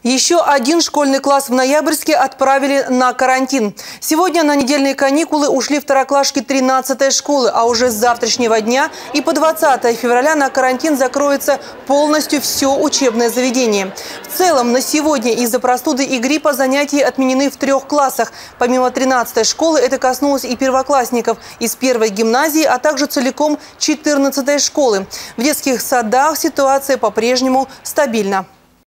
Еще один школьный класс в Ноябрьске отправили на карантин. Сегодня на недельные каникулы ушли второклашки 13-й школы, а уже с завтрашнего дня и по 20 февраля на карантин закроется полностью все учебное заведение. В целом на сегодня из-за простуды и гриппа занятия отменены в 3 классах. Помимо 13-й школы это коснулось и первоклассников из 1-й гимназии, а также целиком 14-й школы. В детских садах ситуация по-прежнему стабильна.